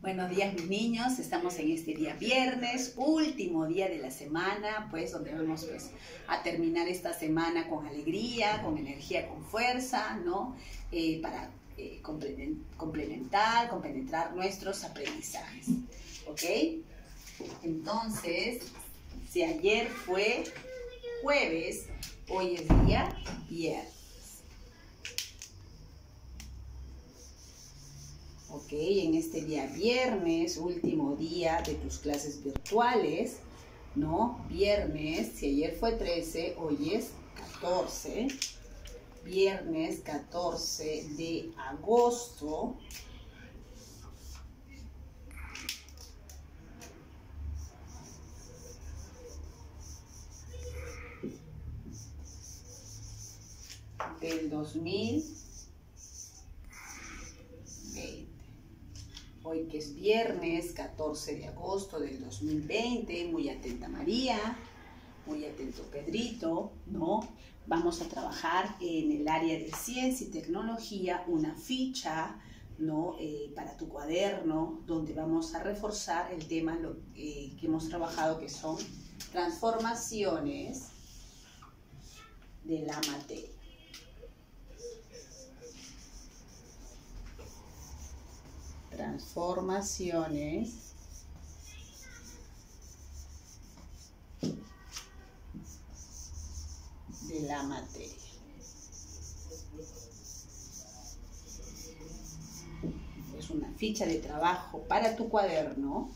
Buenos días, mis niños. Estamos en este día viernes, último día de la semana, pues donde vamos a terminar esta semana con alegría, con energía, con fuerza, ¿no? Para compenetrar nuestros aprendizajes, ¿ok? Entonces, si ayer fue jueves, hoy es día viernes. Ok, en este día viernes, último día de tus clases virtuales, ¿no? Viernes, si ayer fue 13, hoy es 14. Viernes 14 de agosto. Del 2020. Hoy que es viernes 14 de agosto del 2020, muy atenta María, muy atento Pedrito, ¿no? Vamos a trabajar en el área de ciencia y tecnología una ficha, ¿no? Para tu cuaderno, donde vamos a reforzar el tema que hemos trabajado, que son transformaciones de la materia. Transformaciones de la materia. Es una ficha de trabajo para tu cuaderno,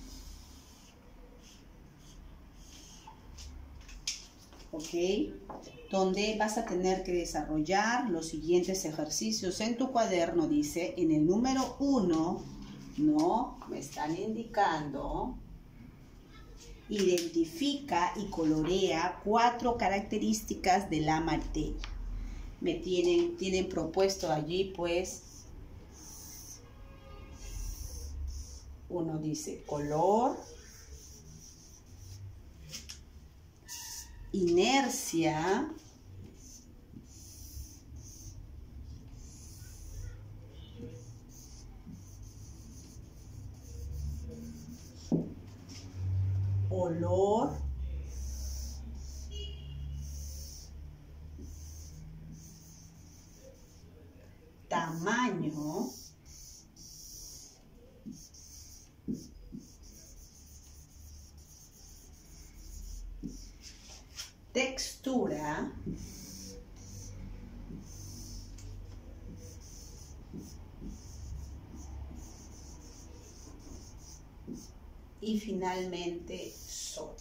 ¿ok? Donde vas a tener que desarrollar los siguientes ejercicios en tu cuaderno. Dice, en el número 1, ¿no? Me están indicando, identifica y colorea 4 características de la materia. Me tienen propuesto allí, pues, uno dice color, inercia, olor, tamaño, textura, y finalmente sol.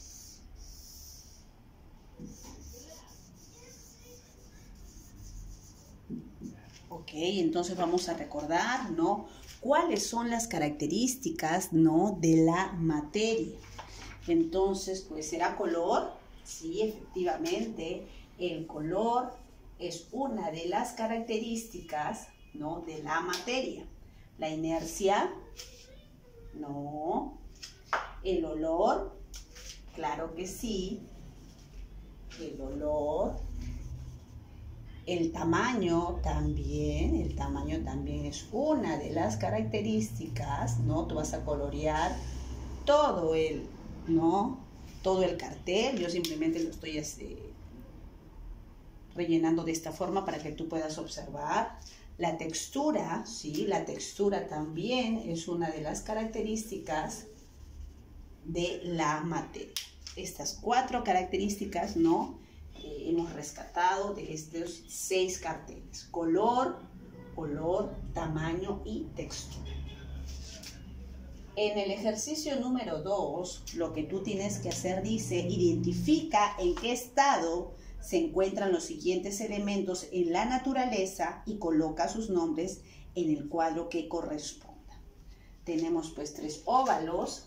Ok, entonces vamos a recordar, ¿no? ¿Cuáles son las características, ¿no? De la materia? Entonces, pues, ¿será color? Sí, efectivamente, el color es una de las características, ¿no? De la materia. La inercia, no. El olor, claro que sí. El olor. El tamaño también es una de las características, ¿no? Tú vas a colorear todo ¿no? Todo el cartel. Yo simplemente lo estoy rellenando de esta forma para que tú puedas observar. La textura, sí, la textura también es una de las características de la materia. Estas 4 características, ¿no? Hemos rescatado de estos 6 carteles: color, olor, tamaño y textura. En el ejercicio número 2, lo que tú tienes que hacer dice, identifica en qué estado se encuentran los siguientes elementos en la naturaleza y coloca sus nombres en el cuadro que corresponda. Tenemos pues 3 óvalos,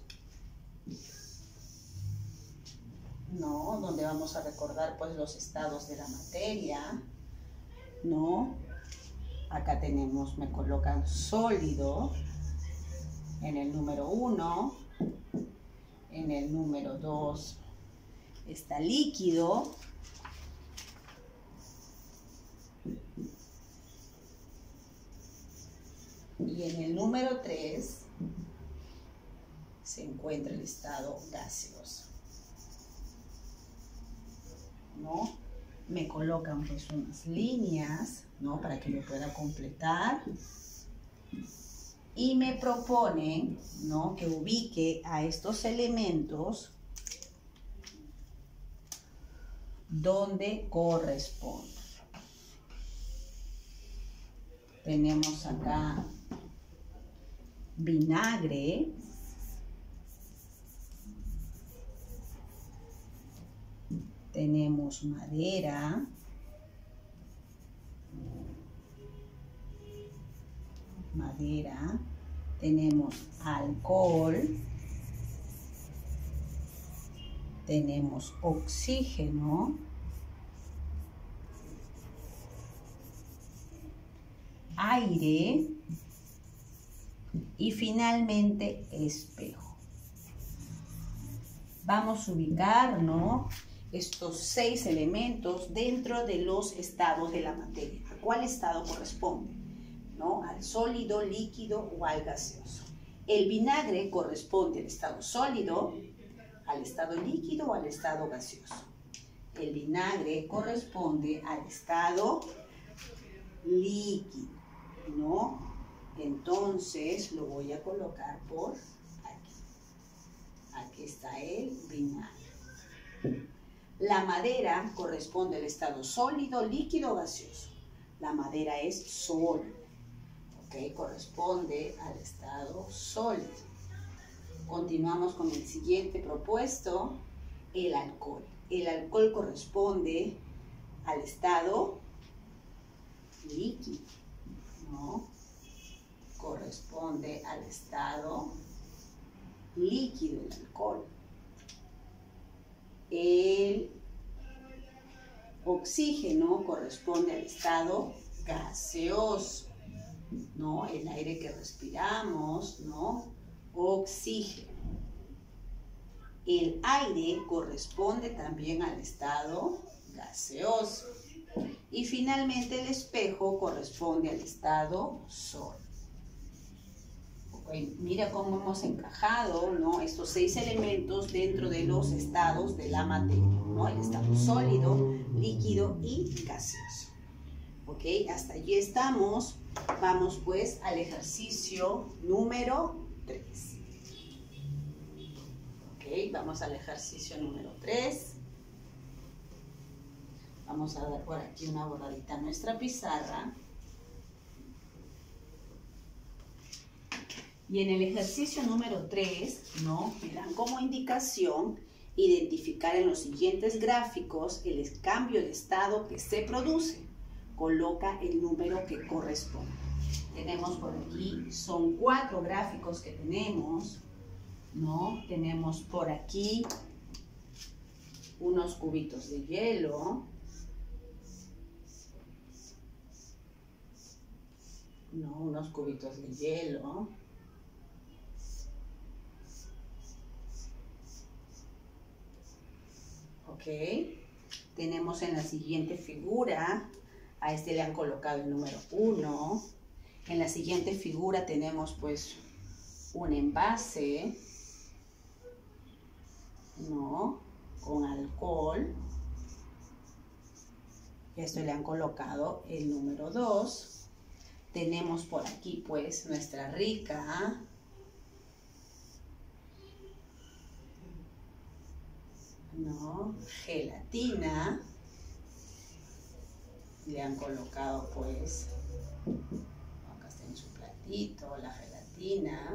¿no? Donde vamos a recordar pues los estados de la materia, ¿no? Acá tenemos, me colocan sólido en el número 1, en el número 2 está líquido, y en el número 3 se encuentra el estado gaseoso, ¿no? Me colocan pues unas líneas, ¿no? Para que lo pueda completar. Y me proponen, ¿no? Que ubique a estos elementos donde corresponde. Tenemos acá vinagre, tenemos madera, tenemos alcohol, tenemos oxígeno, aire y finalmente espejo. Vamos a ubicar, ¿no?, estos 6 elementos dentro de los estados de la materia. ¿A cuál estado corresponde? ¿No? ¿Al sólido, líquido o al gaseoso? El vinagre corresponde al estado sólido, al estado líquido o al estado gaseoso. El vinagre corresponde al estado líquido, ¿no? Entonces lo voy a colocar por aquí. Aquí está el vinagre. La madera corresponde al estado sólido, líquido o gaseoso. La madera es sólida, ¿ok? Corresponde al estado sólido. Continuamos con el siguiente propuesto, el alcohol. El alcohol corresponde al estado líquido, ¿no? Corresponde al estado líquido el alcohol. El oxígeno corresponde al estado gaseoso, ¿no? El aire que respiramos, ¿no? Oxígeno. El aire corresponde también al estado gaseoso. Y finalmente el espejo corresponde al estado sólido. Mira cómo hemos encajado, ¿no?, estos 6 elementos dentro de los estados de la materia, ¿no? El estado sólido, líquido y gaseoso. ¿Ok? Hasta allí estamos. Vamos pues al ejercicio número 3. ¿Ok? Vamos al ejercicio número 3. Vamos a dar por aquí una borradita a nuestra pizarra. Y en el ejercicio número 3, ¿no?, me dan como indicación identificar en los siguientes gráficos el cambio de estado que se produce. Coloca el número que corresponde. Tenemos por aquí, son 4 gráficos que tenemos, ¿no? Tenemos por aquí unos cubitos de hielo, ¿no? Unos cubitos de hielo. Ok, tenemos en la siguiente figura, a este le han colocado el número 1. En la siguiente figura tenemos pues un envase, ¿no?, con alcohol. Y a esto le han colocado el número 2. Tenemos por aquí pues nuestra rica, ¿no?, gelatina. Le han colocado pues, acá está en su platito, la gelatina,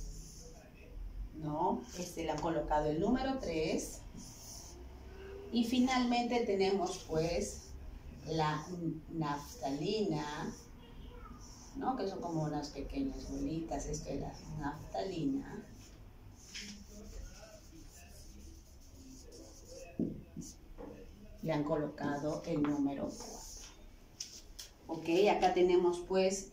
¿no? Le han colocado el número 3. Y finalmente tenemos pues la naftalina, ¿no?, que son como unas pequeñas bolitas. Esto es la naftalina. Le han colocado el número 4. Ok, acá tenemos pues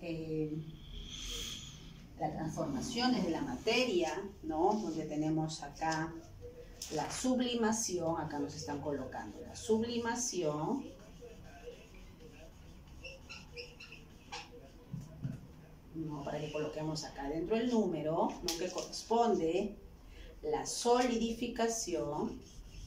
las transformaciones de la materia, ¿no?, donde tenemos acá la sublimación. Acá nos están colocando la sublimación, ¿no?, para que coloquemos acá dentro el número, ¿no?, que corresponde. la solidificación,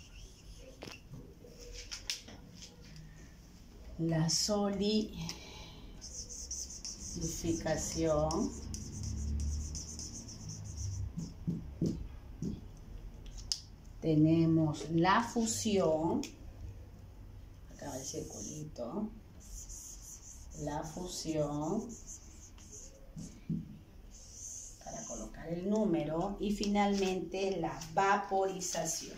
tenemos la fusión, acá va el circulito, la fusión, para colocar el número, y finalmente la vaporización.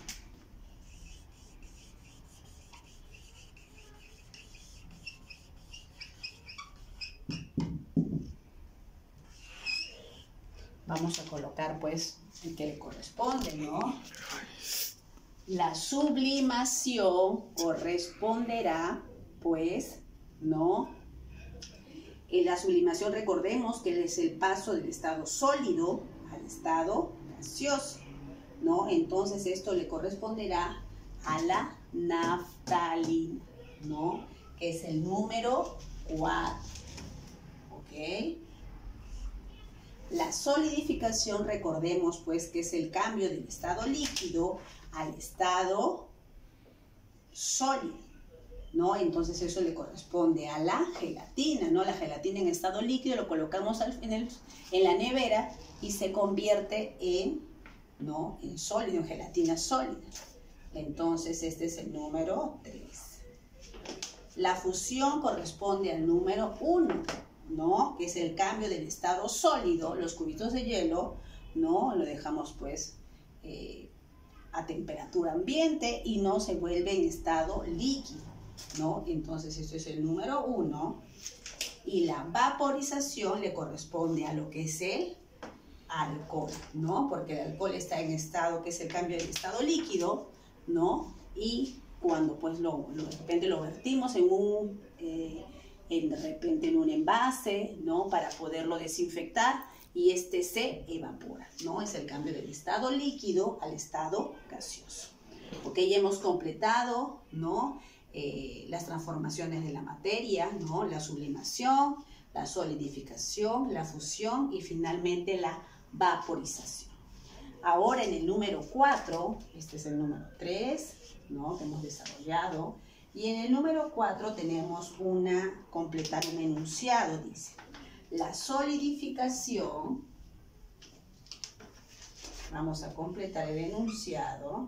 Vamos a colocar pues el que le corresponde, ¿no? La sublimación corresponderá pues, ¿no? En la sublimación recordemos que es el paso del estado sólido al estado gaseoso, ¿no? Entonces esto le corresponderá a la naftalina, ¿no? Que es el número 4, ¿ok? La solidificación, recordemos pues que es el cambio del estado líquido al estado sólido, ¿no? Entonces eso le corresponde a la gelatina, ¿no? La gelatina en estado líquido lo colocamos en la nevera y se convierte en, ¿no? En sólido, en gelatina sólida. Entonces este es el número 3. La fusión corresponde al número 1, ¿no? Que es el cambio del estado sólido. Los cubitos de hielo, ¿no? Lo dejamos pues a temperatura ambiente y no se vuelve en estado líquido, ¿no? Entonces esto es el número 1. Y la vaporización le corresponde a lo que es el alcohol, ¿no? Porque el alcohol está en estado, que es el cambio del estado líquido, ¿no? Y cuando pues de repente lo vertimos en de repente en un envase, ¿no? Para poderlo desinfectar y este se evapora, ¿no? Es el cambio del estado líquido al estado gaseoso. Ok, ya hemos completado, ¿no? Las transformaciones de la materia, ¿no? La sublimación, la solidificación, la fusión y finalmente la vaporización. Ahora en el número 4, este es el número 3, ¿no? Que hemos desarrollado. Y en el número 4 tenemos completar un enunciado, dice. La solidificación, vamos a completar el enunciado.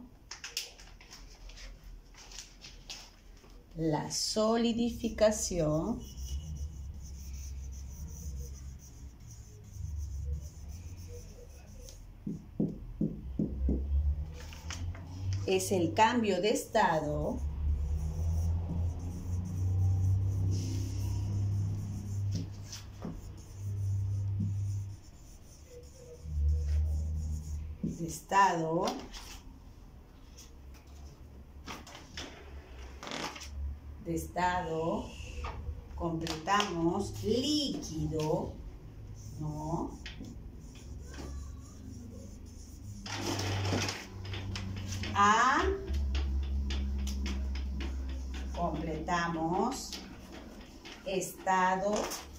La solidificación es el cambio de estado completamos líquido, ¿no? Completamos estado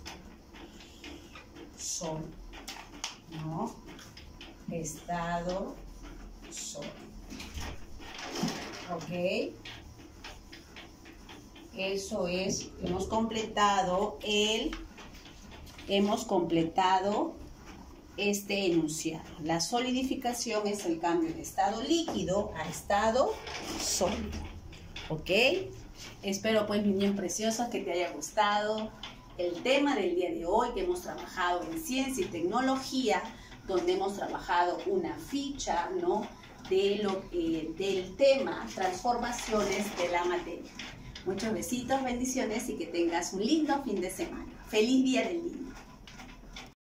sólido, ¿no? Estado sólido. ¿Ok? Eso es, hemos completado este enunciado. La solidificación es el cambio de estado líquido a estado sólido. ¿Ok? Espero pues, mis niños preciosos, que te haya gustado el tema del día de hoy, que hemos trabajado en ciencia y tecnología, donde hemos trabajado una ficha, ¿no? Del tema transformaciones de la materia. Muchos besitos, bendiciones y que tengas un lindo fin de semana. ¡Feliz Día del Niño!